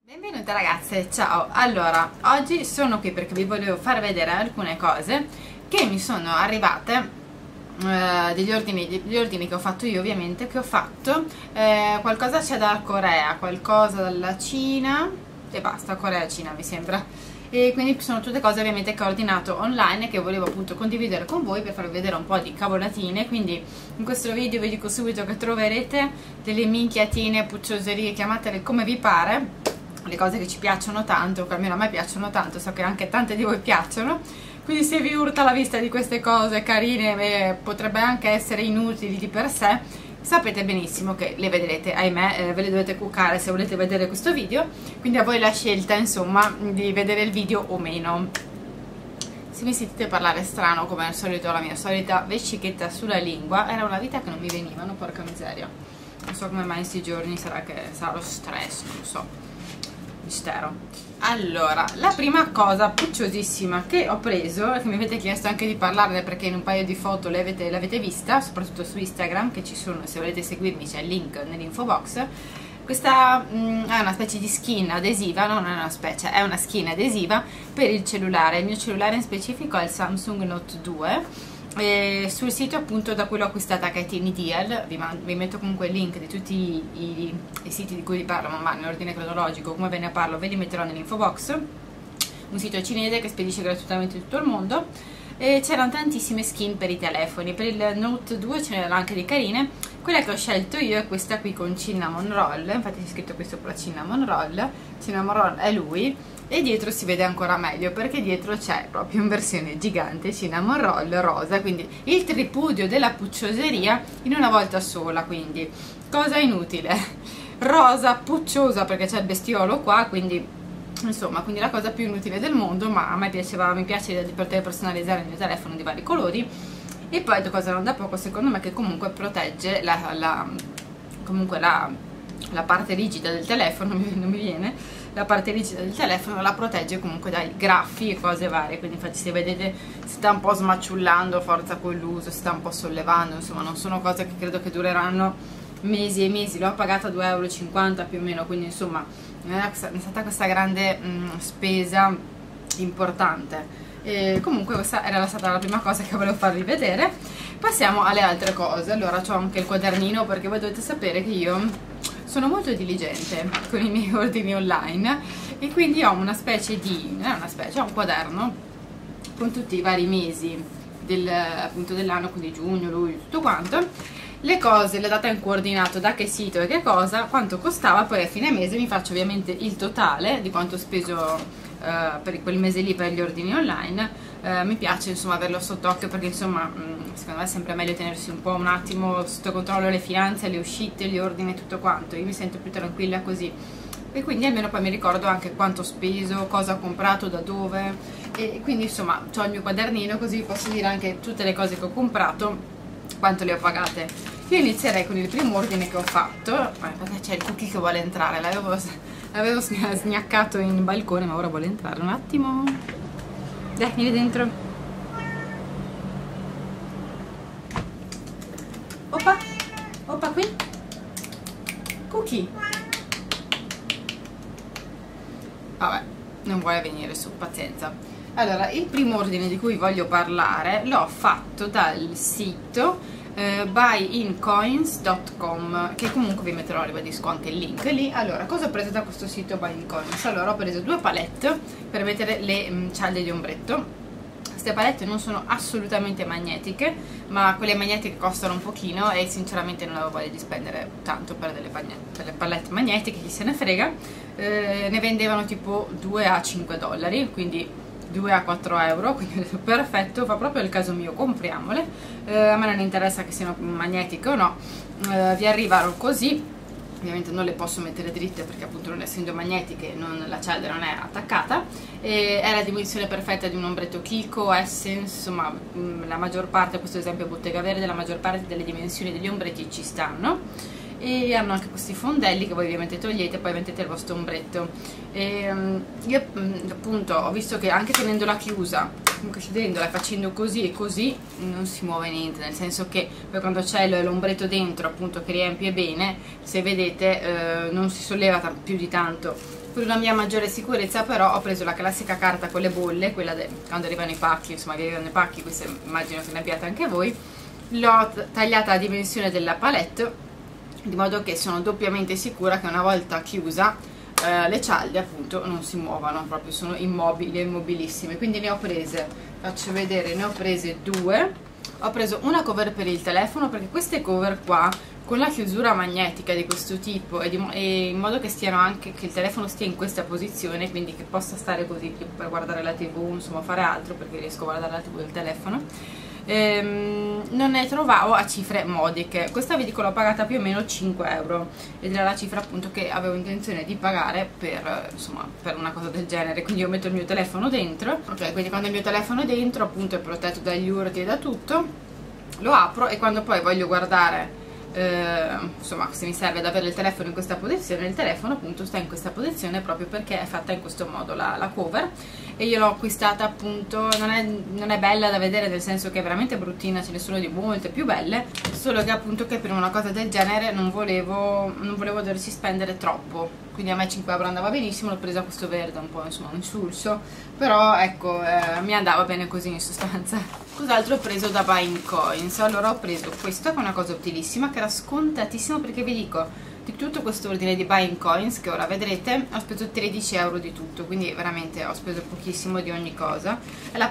Benvenute ragazze, ciao! Allora, oggi sono qui perché vi volevo far vedere alcune cose che mi sono arrivate, degli ordini che ho fatto io ovviamente, qualcosa c'è dalla Corea, qualcosa dalla Cina e basta, Corea e Cina mi sembra. E quindi sono tutte cose ovviamente che ho ordinato online e che volevo appunto condividere con voi per farvi vedere un po' di cavolatine. Quindi in questo video vi dico subito che troverete delle minchiatine, puccioserie, chiamatele come vi pare, le cose che ci piacciono tanto, che almeno a me piacciono tanto, so che anche tante di voi piacciono. Quindi se vi urta la vista di queste cose carine e potrebbe anche essere inutili di per sé, sapete benissimo che le vedrete, ahimè, ve le dovete cuccare se volete vedere questo video, quindi a voi la scelta insomma di vedere il video o meno. Se mi sentite parlare strano come al solito, la mia solita vescichetta sulla lingua, era una vita che non mi venivano, porca miseria, non so come mai in questi giorni, sarà lo stress, non so, mistero. Allora, la prima cosa pucciosissima che ho preso e che mi avete chiesto anche di parlarne perché in un paio di foto l'avete vista, soprattutto su Instagram, che ci sono, se volete seguirmi c'è il link nell'info box. Questa è una specie di skin adesiva, non è una specie, è una skin adesiva per il cellulare. Il mio cellulare in specifico è il Samsung Note 2. Sul sito appunto da cui l'ho acquistata, che è Tiny Deal, vi metto comunque il link di tutti i siti di cui vi parlo, ma in ordine cronologico, come ve ne parlo ve li metterò nell'info box. Un sito cinese che spedisce gratuitamente in tutto il mondo, e c'erano tantissime skin per i telefoni. Per il Note 2 ce n'erano anche di carine. Quella che ho scelto io è questa qui con Cinnamon Roll, infatti c'è scritto qui sopra Cinnamon Roll è lui, e dietro si vede ancora meglio perché dietro c'è proprio in versione gigante Cinnamon Roll rosa, quindi il tripudio della puccioseria in una volta sola, quindi cosa inutile, rosa pucciosa perché c'è il bestiolo qua, quindi insomma, quindi la cosa più inutile del mondo, ma a me mi piace di poter personalizzare il mio telefono di vari colori. E poi cosa non da poco secondo me, che comunque protegge la parte rigida del telefono, non mi viene, la parte rigida del telefono la protegge comunque dai graffi e cose varie, quindi infatti se vedete si sta un po' smaciullando forza con l'uso, si sta un po' sollevando, insomma non sono cose che credo che dureranno mesi e mesi. L'ho pagata 2,50 € più o meno, quindi insomma non è stata questa grande spesa importante. E comunque questa era stata la prima cosa che volevo farvi vedere. Passiamo alle altre cose. Allora c'ho anche il quadernino perché voi dovete sapere che io sono molto diligente con i miei ordini online e quindi ho una specie di, ho un quaderno con tutti i vari mesi appunto dell'anno, quindi giugno, luglio, tutto quanto, le cose, le date in coordinato, da che sito e che cosa, quanto costava, poi a fine mese mi faccio ovviamente il totale di quanto ho speso per quel mese lì per gli ordini online. Mi piace insomma averlo sott'occhio perché insomma secondo me è sempre meglio tenersi un attimo sotto controllo le finanze, le uscite, gli ordini e tutto quanto. Io mi sento più tranquilla così e quindi almeno poi mi ricordo anche quanto ho speso, cosa ho comprato, da dove, e quindi insomma ho il mio quadernino così posso dire anche tutte le cose che ho comprato, quanto le ho pagate. Io inizierei con il primo ordine che ho fatto, perché c'è il cookie che vuole entrare, l'avevo sgnaccato in balcone ma ora vuole entrare un attimo. Dai, vieni dentro. Oppa qui. Cookie. Vabbè, non vuole venire su, pazienza. Allora, il primo ordine di cui voglio parlare l'ho fatto dal sito buyincoins.com, che comunque vi metterò, ribadisco, anche il link lì. Allora, cosa ho preso da questo sito buyincoins? Allora, ho preso 2 palette per mettere le cialde di ombretto. Queste palette non sono assolutamente magnetiche, ma quelle magnetiche costano un pochino e sinceramente non avevo voglia di spendere tanto per delle palette magnetiche, chi se ne frega. Ne vendevano tipo 2 a 5 $, quindi 2 a 4 €, quindi ho detto perfetto, fa proprio il caso mio, compriamole. A me non interessa che siano magnetiche o no, vi arrivano così. Ovviamente non le posso mettere dritte perché appunto non essendo magnetiche la cialda non è attaccata, e è la dimensione perfetta di un ombretto Kiko, Essence, insomma la maggior parte, questo esempio è Bottega Verde, la maggior parte delle dimensioni degli ombretti ci stanno. E hanno anche questi fondelli che voi ovviamente togliete e poi mettete il vostro ombretto. Io appunto ho visto che anche tenendola chiusa, comunque chiudendola e facendo così e così, non si muove niente, nel senso che poi quando c'è l'ombretto dentro appunto che riempie bene, se vedete non si solleva più di tanto Per una mia maggiore sicurezza però ho preso la classica carta con le bolle, quella quando arrivano i pacchi, insomma che arrivano i pacchi, questa immagino che ne abbiate anche voi. L'ho tagliata a dimensione della palette, di modo che sono doppiamente sicura che una volta chiusa le cialde appunto non si muovano, proprio sono immobili, immobilissime. Quindi ne ho prese, faccio vedere, ne ho prese due. Ho preso una cover per il telefono, perché queste cover qua con la chiusura magnetica di questo tipo e in modo che stiano anche, che il telefono stia in questa posizione, quindi che possa stare così per guardare la TV, insomma fare altro, perché riesco a guardare la TV del telefono, non ne trovavo a cifre modiche. Questa vi dico l'ho pagata più o meno 5 euro ed era la cifra appunto che avevo intenzione di pagare per, insomma, per una cosa del genere. Quindi io metto il mio telefono dentro, ok, quindi quando il mio telefono è dentro appunto è protetto dagli urti e da tutto, lo apro e quando poi voglio guardare insomma se mi serve ad avere il telefono in questa posizione, il telefono appunto sta in questa posizione proprio perché è fatta in questo modo la cover. E io l'ho acquistata appunto, non è bella da vedere, nel senso che è veramente bruttina, ce ne sono di molte più belle, solo che appunto che per una cosa del genere non volevo doverci spendere troppo, quindi a me 5 euro andava benissimo. L'ho presa questo verde un po' insomma insulso, però ecco mi andava bene così in sostanza. Cos'altro ho preso da Buying Coins? Allora ho preso questo che è una cosa utilissima, che era scontatissimo, perché vi dico, di tutto questo ordine di Buying Coins che ora vedrete ho speso 13 euro di tutto, quindi veramente ho speso pochissimo di ogni cosa.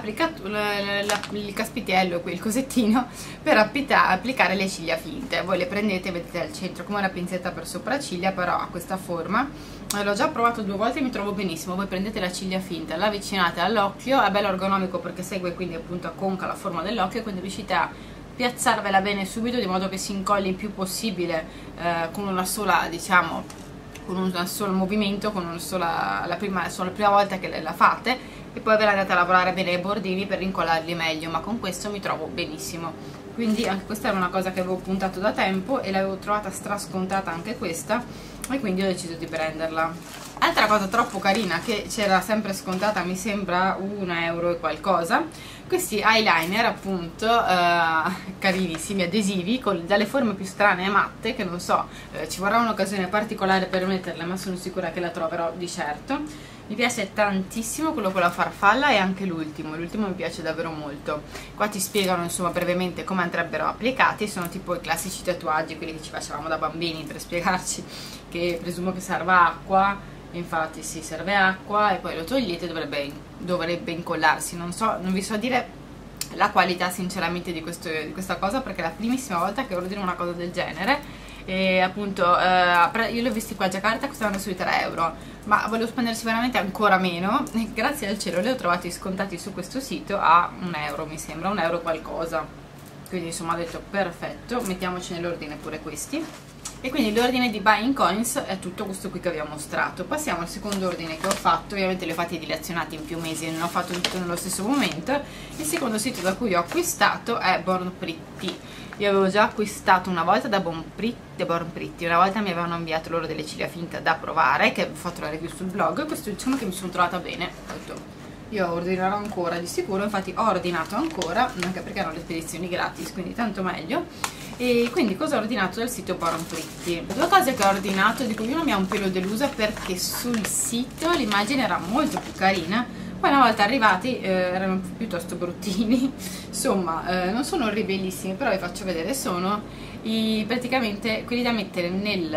Il caspitiello qui, il cosettino per applicare le ciglia finte. Voi le prendete, vedete al centro come una pinzetta per sopracciglia, però ha questa forma. L'ho già provato 2 volte e mi trovo benissimo. Voi prendete la ciglia finta, la avvicinate all'occhio, è bello ergonomico perché segue quindi appunto a conca la forma dell'occhio, e quindi riuscite a piazzarvela bene subito, di modo che si incolli il più possibile con una sola, diciamo, con un solo movimento, con la prima volta che la fate, e poi ve la andate a lavorare bene i bordini per incollarli meglio, ma con questo mi trovo benissimo. Quindi anche questa era una cosa che avevo puntato da tempo e l'avevo trovata strascontata anche questa, e quindi ho deciso di prenderla. Altra cosa troppo carina che c'era sempre scontata, mi sembra 1 euro e qualcosa, questi eyeliner appunto carinissimi, adesivi con dalle forme più strane e matte, che non so, ci vorrà un'occasione particolare per metterle, ma sono sicura che la troverò di certo. Mi piace tantissimo quello con la farfalla e anche l'ultimo mi piace davvero molto. Qua ti spiegano insomma brevemente come andrebbero applicati, sono tipo i classici tatuaggi, quelli che ci facevamo da bambini per spiegarci che presumo che serva acqua, infatti sì, serve acqua, e poi lo togliete, dovrebbe incollarsi. Non vi so dire la qualità sinceramente di questa cosa, perché è la primissima volta che ordino una cosa del genere. E appunto io li ho visti qua a Giacarta, costavano sui 3 euro, ma volevo spenderci veramente ancora meno, e grazie al cielo li ho trovati scontati su questo sito a 1 euro, mi sembra, 1 euro qualcosa. Quindi insomma ho detto perfetto, mettiamoci nell'ordine pure questi. E quindi l'ordine di Buying Coins è tutto questo qui che vi ho mostrato. Passiamo al secondo ordine che ho fatto. Ovviamente li ho fatti dilazionati in più mesi e non ho fatto tutto nello stesso momento. Il secondo sito da cui ho acquistato è Born Pretty. Io avevo già acquistato una volta da Born Pretty, una volta mi avevano inviato loro delle ciglia finte da provare, che avevo fatto la review sul blog. Questo diciamo che mi sono trovata bene, ho detto io ordinerò ancora di sicuro, infatti ho ordinato ancora, anche perché hanno le spedizioni gratis, quindi tanto meglio. E quindi cosa ho ordinato dal sito Born Pretty? 2 cose che ho ordinato, di cui una mi ha un pelo delusa perché sul sito l'immagine era molto più carina, poi una volta arrivati erano piuttosto bruttini. Insomma non sono orribilissimi, però vi faccio vedere, sono praticamente quelli da mettere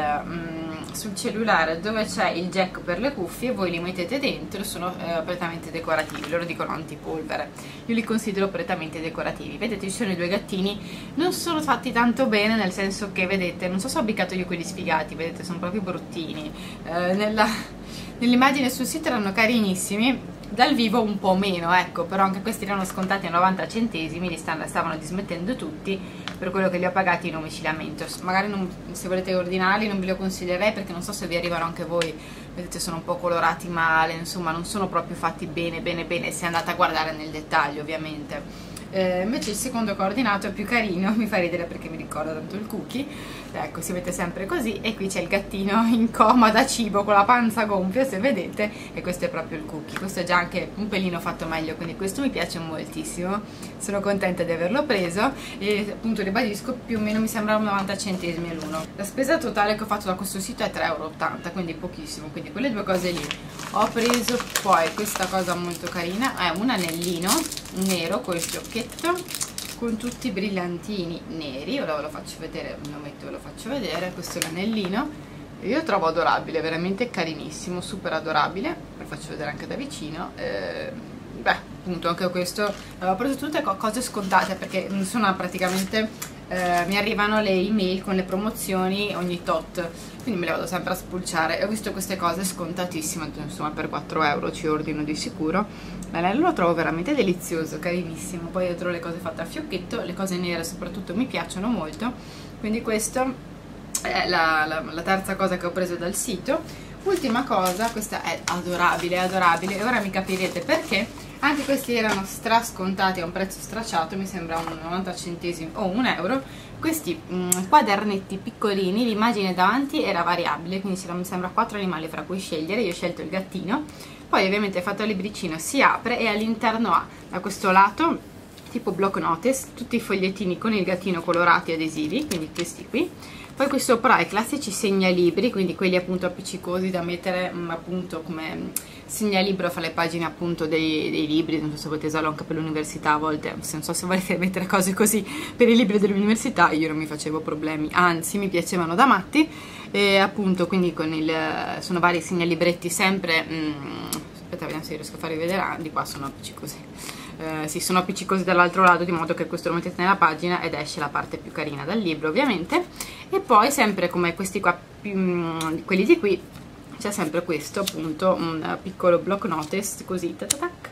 sul cellulare, dove c'è il jack per le cuffie, voi li mettete dentro, sono prettamente decorativi, loro dicono antipolvere, io li considero prettamente decorativi. Vedete, ci sono i 2 gattini, non sono fatti tanto bene, nel senso che vedete, non so se ho beccato io quelli sfigati, vedete, sono proprio bruttini. Nell'immagine sul sito erano carinissimi, dal vivo un po' meno, ecco, però anche questi erano scontati a 90 centesimi, li stavano dismettendo tutti, per quello che li ho pagati in omicilamento. Magari se volete ordinarli non ve li consiglierei, perché non so se vi arrivano anche voi, vedete sono un po' colorati male, insomma non sono proprio fatti bene, se andate a guardare nel dettaglio ovviamente. Invece il secondo coordinato è più carino, mi fa ridere perché mi ricorda tanto il cookie, ecco, si mette sempre così, e qui c'è il gattino in coma da cibo con la panza gonfia, se vedete, e questo è proprio il cookie. Questo è già anche un pelino fatto meglio, quindi questo mi piace moltissimo, sono contenta di averlo preso, e appunto ribadisco, più o meno mi sembra 90 centesimi l'uno. La spesa totale che ho fatto da questo sito è 3,80 €, quindi pochissimo, quindi quelle due cose lì. Ho preso poi questa cosa molto carina, è un anellino nero col fiocchetto con tutti i brillantini neri. Ora ve lo faccio vedere, me lo metto e ve lo faccio vedere. Questo è l'anellino, io lo trovo adorabile, veramente carinissimo, super adorabile. Ve lo faccio vedere anche da vicino. Beh, appunto anche questo avevo preso tutte cose scontate, perché sono praticamente mi arrivano le email con le promozioni ogni tot, quindi me le vado sempre a spulciare, e ho visto queste cose scontatissime, insomma per 4 € ci ordino di sicuro. L'anello lo trovo veramente delizioso, carinissimo. Poi dietro le cose fatte a fiocchetto, le cose nere soprattutto mi piacciono molto, quindi questo è la terza cosa che ho preso dal sito. Ultima cosa, questa è adorabile, adorabile, e ora mi capirete perché. Anche questi erano strascontati a un prezzo stracciato, mi sembra un 90 centesimi o 1 €. Questi quadernetti piccolini, l'immagine davanti era variabile, quindi mi sembra 4 animali fra cui scegliere. Io ho scelto il gattino. Poi ovviamente fatto il libricino, si apre e all'interno ha da questo lato tipo block notice, tutti i fogliettini con il gattino colorati adesivi, quindi questi qui. Poi qui sopra i classici segnalibri, quindi quelli appunto appiccicosi da mettere appunto come segnalibro fra le pagine appunto dei libri. Non so se volete usarlo anche per l'università a volte, non so se volete mettere cose così per i libri dell'università, io non mi facevo problemi, anzi mi piacevano da matti. E appunto quindi sono vari segnalibretti sempre, aspetta, vediamo se riesco a farvi vedere, di qua sono appiccicosi. Sì, sono appiccicosi dall'altro lato, di modo che questo lo mettete nella pagina ed esce la parte più carina dal libro ovviamente. E poi sempre come questi qua, quelli di qui, c'è sempre questo appunto, un piccolo block notice così, tac,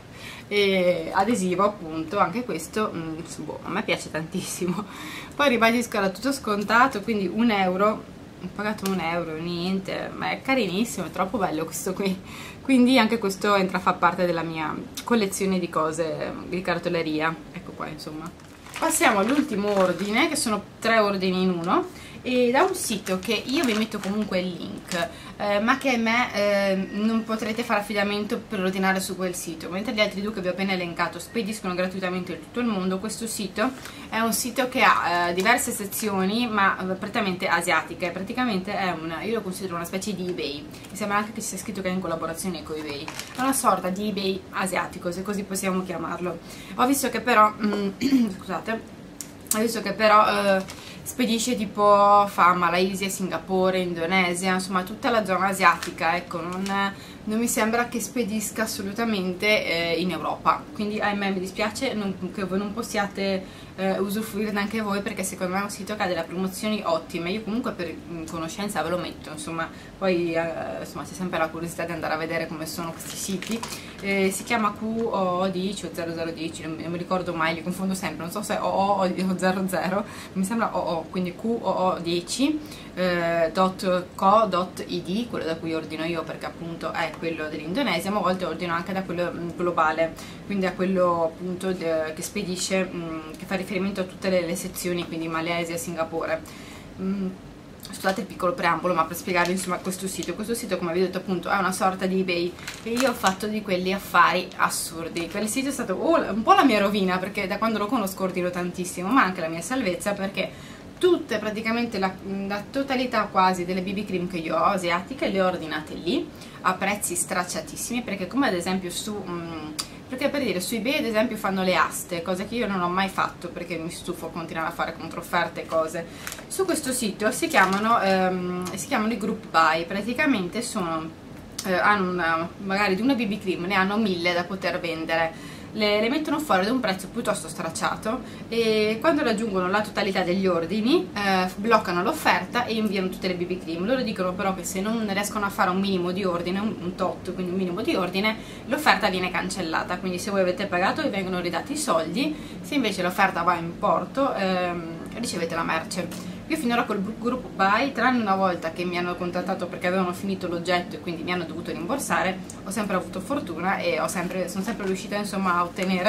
e adesivo appunto, anche questo boh, a me piace tantissimo. Poi ribadisco, era tutto scontato, quindi 1 €, ho pagato 1 € niente, ma è carinissimo, è troppo bello questo qui. Quindi anche questo entra a far parte della mia collezione di cose di cartoleria. Ecco qua, insomma. Passiamo all'ultimo ordine, che sono 3 ordini in uno, e da un sito che io vi metto comunque il link, ma che a me non potrete fare affidamento per ordinare su quel sito, mentre gli altri due che vi ho appena elencato spediscono gratuitamente in tutto il mondo. Questo sito è un sito che ha diverse sezioni, ma prettamente asiatiche. Praticamente è io lo considero una specie di eBay, mi sembra anche che ci sia scritto che è in collaborazione con eBay, è una sorta di eBay asiatico, se così possiamo chiamarlo. Ho visto che però scusate, ho visto che però spedisce tipo, fa Malaysia, Singapore, Indonesia, insomma tutta la zona asiatica, ecco, non mi sembra che spedisca assolutamente in Europa, quindi ahimè mi dispiace che voi non possiate usufruirne anche voi, perché secondo me è un sito che ha delle promozioni ottime. Io comunque per conoscenza ve lo metto, insomma, poi insomma c'è sempre la curiosità di andare a vedere come sono questi siti. Si chiama QOO10 o 0010, non mi ricordo mai, li confondo sempre, non so se OO o 00, mi sembra OO, quindi QOO10.co.id, quello da cui ordino io, perché appunto è quello dell'Indonesia, ma a volte ordino anche da quello globale, quindi a quello appunto che spedisce, che fa riferimento a tutte le sezioni, quindi Malesia, Singapore. Scusate il piccolo preambolo, ma per spiegarvi insomma questo sito come vi ho detto appunto è una sorta di eBay, e io ho fatto di quelli affari assurdi. Quel sito è stato un po' la mia rovina, perché da quando lo conosco ordino tantissimo, ma anche la mia salvezza, perché tutte, praticamente la totalità quasi delle BB cream che io ho asiatiche le ho ordinate lì a prezzi stracciatissimi, perché come ad esempio perché per dire, su eBay ad esempio fanno le aste, cosa che io non ho mai fatto perché mi stufo a continuare a fare controfferte e cose. Su questo sito si chiamano i group buy, praticamente hanno magari di una BB cream ne hanno 1000 da poter vendere. Le mettono fuori ad un prezzo piuttosto stracciato, e quando raggiungono la totalità degli ordini bloccano l'offerta e inviano tutte le BB cream. Loro dicono però che se non riescono a fare un minimo di ordine, un tot, quindi un minimo di ordine, l'offerta viene cancellata. Quindi se voi avete pagato vi vengono ridati i soldi, se invece l'offerta va in porto ricevete la merce. Io finora col group buy, tranne una volta che mi hanno contattato perché avevano finito l'oggetto e quindi mi hanno dovuto rimborsare, ho sempre avuto fortuna e sono sempre riuscita insomma a ottenere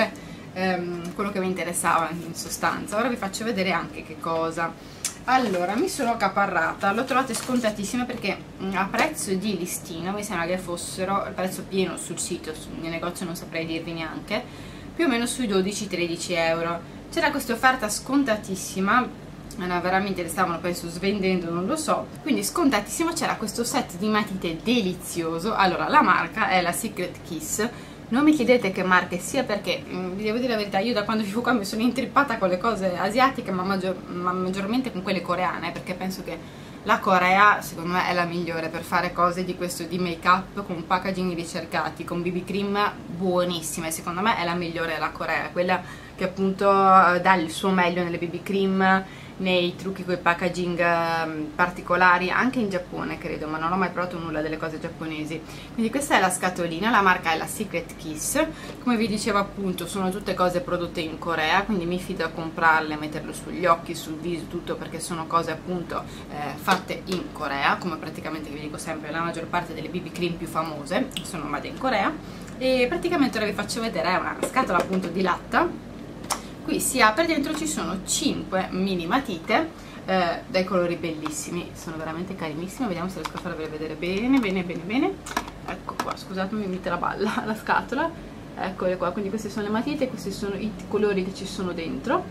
quello che mi interessava in sostanza. Ora vi faccio vedere anche che cosa. Allora, mi sono accaparrata, l'ho trovate scontatissime perché a prezzo di listino mi sembra che fossero, il prezzo pieno sul sito, nel negozio non saprei dirvi neanche, più o meno sui 12-13 euro. C'era questa offerta scontatissima, veramente le stavano penso svendendo, non lo so, quindi scontatissimo. C'era questo set di matite delizioso. Allora, la marca è la Secret Kiss. Non mi chiedete che marche sia perché, vi devo dire la verità, io da quando vivo qua mi sono intrippata con le cose asiatiche, ma maggiormente con quelle coreane, perché penso che la Corea, secondo me, è la migliore per fare cose di questo, di make up, con packaging ricercati, con BB cream buonissime. Secondo me è la migliore la Corea, quella che appunto dà il suo meglio nelle BB cream, nei trucchi con i packaging particolari, anche in Giappone credo, ma non ho mai provato nulla delle cose giapponesi. Quindi questa è la scatolina, la marca è la Secret Kiss. Come vi dicevo appunto sono tutte cose prodotte in Corea, quindi mi fido a comprarle, metterle sugli occhi, sul viso, tutto, perché sono cose appunto fatte in Corea, come praticamente vi dico sempre la maggior parte delle BB cream più famose sono made in Corea. E praticamente ora vi faccio vedere, è una scatola appunto di latta. Qui si apre, dentro ci sono 5 mini matite dai colori bellissimi, sono veramente carinissime. Vediamo se riesco a farvele vedere bene, bene, bene, bene. Ecco qua, scusatemi, mi mette la balla la scatola. Eccole qua, quindi queste sono le matite, questi sono i colori che ci sono dentro.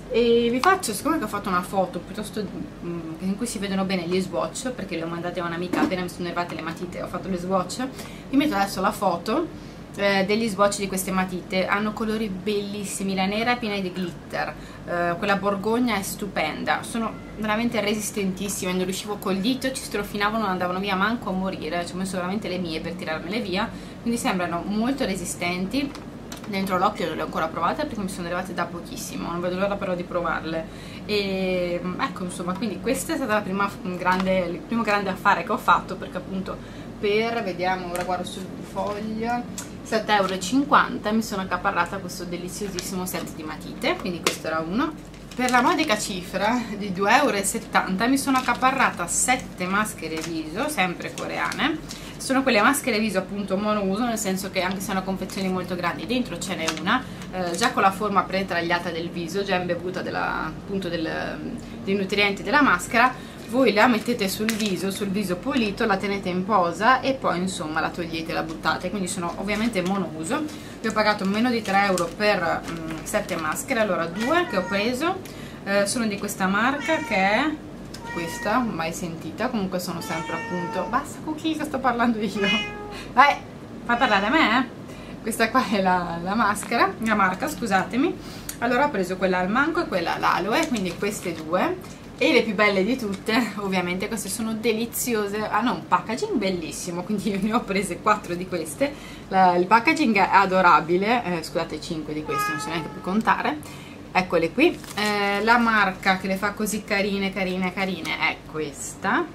E vi faccio, siccome che ho fatto una foto piuttosto in cui si vedono bene gli swatch, perché le ho mandate a un'amica appena mi sono arrivate le matite, ho fatto le swatch, vi metto adesso la foto degli swatch di queste matite. Hanno colori bellissimi, la nera è piena di glitter, quella borgogna è stupenda, sono veramente resistentissime, non riuscivo col dito, ci strofinavano, non andavano via manco a morire, ci ho messo veramente le mie per tirarmele via, quindi sembrano molto resistenti. Dentro l'occhio non le ho ancora provate perché mi sono arrivate da pochissimo, non vedo l'ora però di provarle. E ecco, insomma, quindi questa è stata il primo grande affare che ho fatto, perché appunto vediamo, ora guardo sul foglio, 7,50 € mi sono accaparrata questo deliziosissimo set di matite, quindi questo era uno. Per la modica cifra di 2,70 € mi sono accaparrata 7 maschere viso, sempre coreane. Sono quelle maschere viso appunto monouso, nel senso che anche se sono confezioni molto grandi, dentro ce n'è una, già con la forma pretragliata del viso, già imbevuta appunto dei nutrienti della maschera. Voi la mettete sul viso pulito, la tenete in posa e poi insomma la togliete, la buttate. Quindi sono ovviamente monouso. Vi ho pagato meno di 3 € per 7 maschere. Allora, 2 che ho preso sono di questa marca, che è questa, mai sentita, comunque sono sempre appunto, basta Cookie che sto parlando io, vai, fai parlare a me, questa qua è la maschera, la marca, scusatemi. Allora ho preso quella al mango e quella all'aloe, quindi queste due. E le più belle di tutte, ovviamente queste sono deliziose, hanno un packaging bellissimo, quindi io ne ho prese 4 di queste. Il packaging è adorabile, scusate, 5 di queste, non so neanche più contare. Eccole qui, la marca che le fa così carine è questa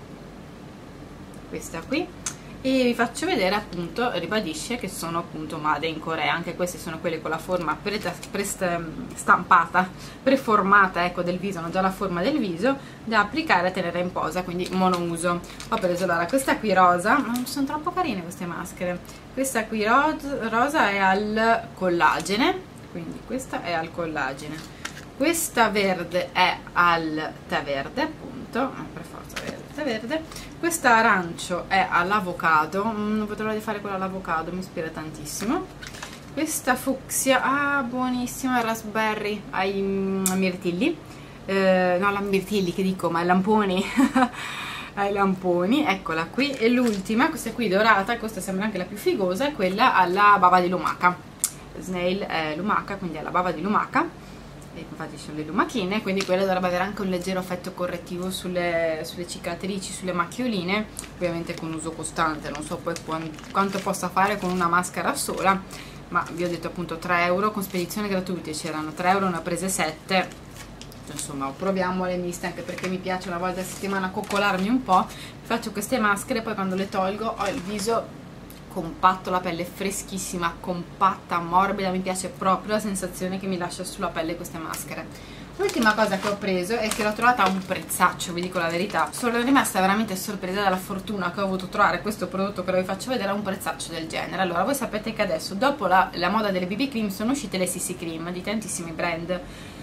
qui, e vi faccio vedere appunto, ribadisce che sono appunto made in Corea. Anche queste sono quelle con la forma stampata, preformata, ecco, del viso, hanno già la forma del viso da applicare e tenere in posa, quindi monouso. Ho preso allora questa qui rosa, ma sono troppo carine queste maschere. Questa qui rosa è al collagene, quindi questa è al collagene, questa verde è al tè verde, appunto, per forza tè verde, questa arancio è all'avocado, non vedo l'ora di fare quella all'avocado, mi ispira tantissimo. Questa fucsia, ah, buonissima, raspberry ai mirtilli, no, la mirtilli che dico, ma ai lamponi ai lamponi, eccola qui. E l'ultima, questa qui dorata, questa sembra anche la più figosa, è quella alla bava di lumaca. Snail è lumaca, quindi è la bava di lumaca, e infatti sono le lumachine, quindi quella dovrebbe avere anche un leggero effetto correttivo sulle cicatrici, sulle macchioline, ovviamente con uso costante. Non so poi quanto possa fare con una maschera sola, ma vi ho detto appunto 3 € con spedizione gratuita, c'erano 3 €, ne ho prese 7, insomma proviamo le miste, anche perché mi piace una volta a settimana coccolarmi un po'. Faccio queste maschere, poi quando le tolgo ho il viso compatto, la pelle freschissima, compatta, morbida, mi piace proprio la sensazione che mi lascia sulla pelle queste maschere. L'ultima cosa che ho preso è che l'ho trovata a un prezzaccio, vi dico la verità. Sono rimasta veramente sorpresa dalla fortuna che ho avuto trovare questo prodotto che vi faccio vedere a un prezzaccio del genere. Allora, voi sapete che adesso, dopo la moda delle BB cream, sono uscite le CC cream di tantissimi brand,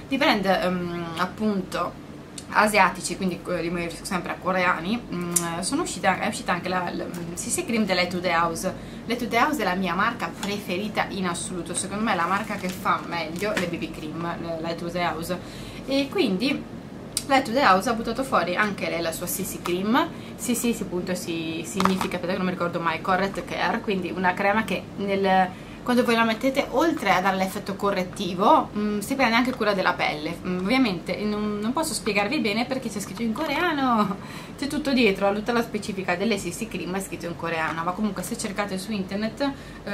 appunto asiatici, quindi sempre a coreani. È uscita anche la CC cream dell'Etude House. L'Etude House è la mia marca preferita in assoluto, secondo me è la marca che fa meglio le BB cream, l'Etude House, e quindi l'Etude House ha buttato fuori anche lei la sua CC cream. CC appunto significa, perché non mi ricordo mai, Correct Care, quindi una crema che quando voi la mettete, oltre a dare l'effetto correttivo, si prende anche cura della pelle. Ovviamente non posso spiegarvi bene perché c'è scritto in coreano, c'è tutto dietro, tutta la specifica delle CC cream è scritto in coreano, ma comunque se cercate su internet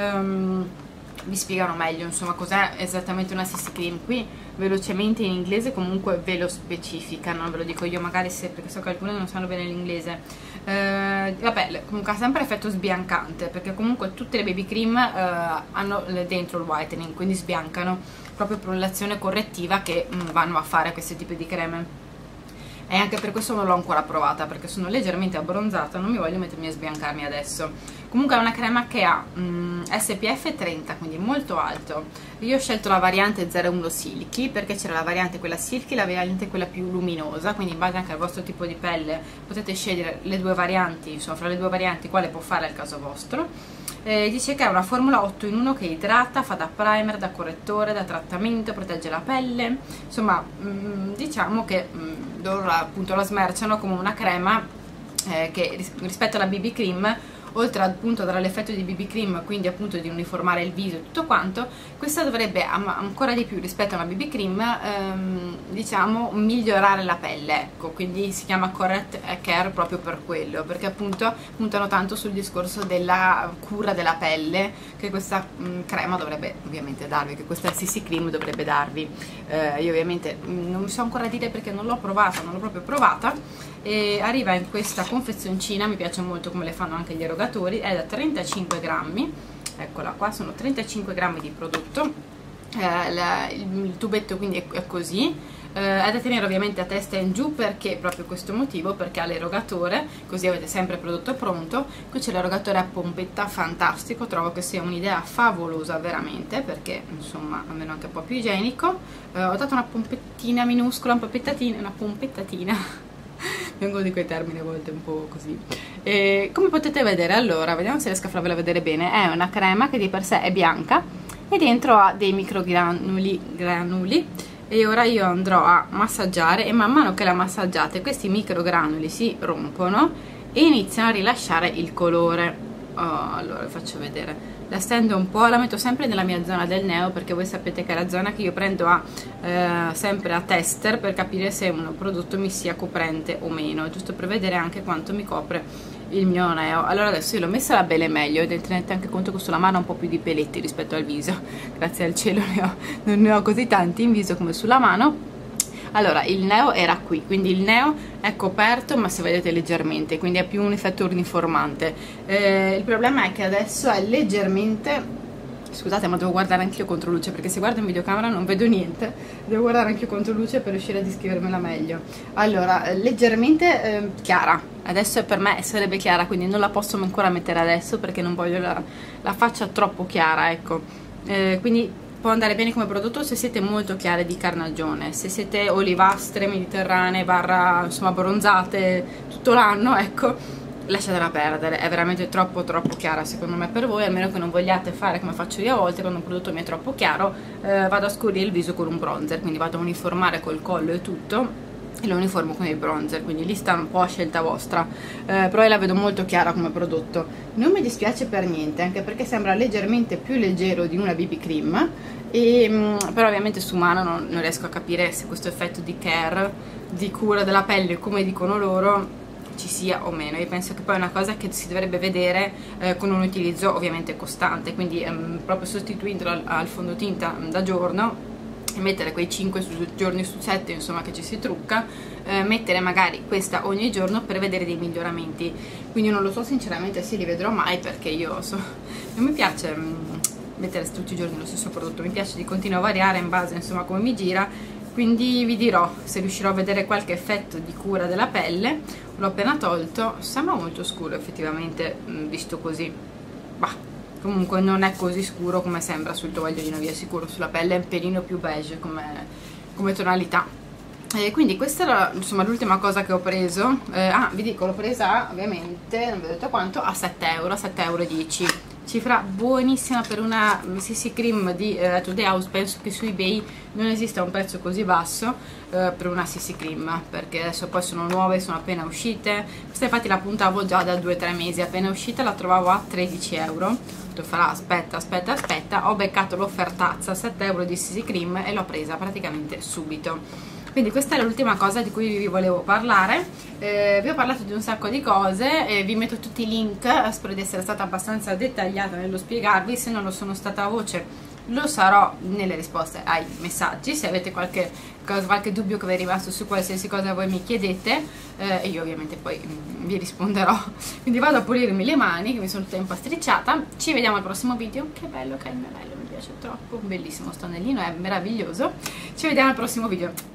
vi spiegano meglio insomma cos'è esattamente una CC cream. Qui velocemente in inglese comunque ve lo specifica, non ve lo dico io magari, perché so che alcuni non sanno bene l'inglese. Vabbè, comunque ha sempre effetto sbiancante, perché comunque tutte le baby cream hanno dentro il whitening, quindi sbiancano proprio per l'azione correttiva che vanno a fare questi tipi di creme. E anche per questo non l'ho ancora provata, perché sono leggermente abbronzata, non mi voglio mettermi a sbiancarmi adesso. Comunque è una crema che ha SPF 30, quindi molto alto. Io ho scelto la variante 01 Silky perché c'era la variante quella Silky e la variante quella più luminosa, quindi in base anche al vostro tipo di pelle potete scegliere le due varianti, insomma fra le due varianti quale può fare al caso vostro. Dice che è una formula 8 in 1 che idrata, fa da primer, da correttore, da trattamento, protegge la pelle, insomma diciamo che loro appunto la smerciano come una crema che rispetto alla BB cream, oltre appunto a dare l'effetto di BB cream, quindi appunto di uniformare il viso e tutto quanto, questa dovrebbe ancora di più rispetto a una BB cream diciamo migliorare la pelle, ecco, quindi si chiama Correct Care proprio per quello, perché appunto puntano tanto sul discorso della cura della pelle che questa crema dovrebbe ovviamente darvi, che questa CC cream dovrebbe darvi. Io ovviamente non mi so ancora dire perché non l'ho provata, non l'ho proprio provata. E arriva in questa confezioncina, mi piace molto come le fanno anche gli erogatori, è da 35 grammi, eccola qua, sono 35 grammi di prodotto, il tubetto quindi è così, è da tenere ovviamente a testa in giù, perché proprio questo motivo, perché ha l'erogatore, così avete sempre il prodotto pronto. Qui c'è l'erogatore a pompetta, fantastico, trovo che sia un'idea favolosa veramente, perché insomma almeno anche un po' più igienico. Ho dato una pompettina minuscola, una pompettatina vengo di quei termini a volte un po' così. E come potete vedere, allora vediamo se riesco a farvela vedere bene, è una crema che di per sé è bianca e dentro ha dei microgranuli, e ora io andrò a massaggiare, e man mano che la massaggiate questi microgranuli si rompono e iniziano a rilasciare il colore. Allora vi faccio vedere, la stendo un po', la metto sempre nella mia zona del neo, perché voi sapete che è la zona che io prendo sempre a tester per capire se un prodotto mi sia coprente o meno, giusto per vedere anche quanto mi copre il mio neo. Allora adesso io l'ho messa la bene meglio, e tenete anche conto che sulla mano ho un po' più di peletti rispetto al viso, grazie al cielo non ne ho così tanti in viso come sulla mano. Allora, il neo era qui, quindi il neo è coperto, ma se vedete leggermente, quindi ha più un effetto uniformante. Il problema è che adesso è leggermente, scusate ma devo guardare anche io contro luce, perché se guardo in videocamera non vedo niente, devo guardare anche io contro luce per riuscire a descrivermela meglio. Allora, leggermente chiara, adesso per me sarebbe chiara, quindi non la posso ancora mettere adesso perché non voglio la faccia troppo chiara, ecco. Quindi può andare bene come prodotto se siete molto chiare di carnagione, se siete olivastre, mediterranee, barra insomma bronzate tutto l'anno, ecco, lasciatela perdere, è veramente troppo chiara secondo me per voi, almeno che non vogliate fare come faccio io a volte, quando un prodotto mi è troppo chiaro vado a scurire il viso con un bronzer, quindi vado a uniformare col collo e tutto, e lo uniformo con il bronzer, quindi lì sta un po' a scelta vostra, però io la vedo molto chiara come prodotto. Non mi dispiace per niente, anche perché sembra leggermente più leggero di una BB cream, però ovviamente su mano non riesco a capire se questo effetto di care, di cura della pelle come dicono loro, ci sia o meno. Io penso che poi è una cosa che si dovrebbe vedere con un utilizzo ovviamente costante, quindi proprio sostituendolo al fondotinta da giorno e mettere quei 5 giorni su 7 insomma che ci si trucca, mettere magari questa ogni giorno per vedere dei miglioramenti. Quindi non lo so sinceramente se li vedrò mai, perché io non mi piace mettere tutti i giorni lo stesso prodotto, mi piace di continuare a variare in base insomma come mi gira, quindi vi dirò se riuscirò a vedere qualche effetto di cura della pelle. L'ho appena tolto, sembra molto scuro effettivamente visto così, bah, comunque non è così scuro come sembra sul tovagliolino, vi assicuro, sulla pelle è un pelino più beige come tonalità. E quindi questa era insomma l'ultima cosa che ho preso. Vi dico, l'ho presa ovviamente, non vi ho detto quanto, a 7 euro, 7,10 euro, cifra buonissima per una CC cream di Today House. Penso che su eBay non esista un prezzo così basso per una CC cream, perché adesso poi sono nuove, sono appena uscite. Questa infatti la puntavo già da 2 o 3 mesi, appena uscita la trovavo a 13 euro. Farà aspetta, ho beccato l'offertazza 7 euro di CC cream e l'ho presa praticamente subito. Quindi questa è l'ultima cosa di cui vi volevo parlare. Vi ho parlato di un sacco di cose, vi metto tutti i link, spero di essere stata abbastanza dettagliata nello spiegarvi. Se non lo sono stata a voce lo sarò nelle risposte ai messaggi, se avete qualche dubbio che vi è rimasto su qualsiasi cosa voi mi chiedete, e io ovviamente poi vi risponderò. Quindi vado a pulirmi le mani che mi sono tutta impastricciata. Ci vediamo al prossimo video. Che bello che è il mio anello, mi piace troppo, bellissimo sto anellino, è meraviglioso. Ci vediamo al prossimo video.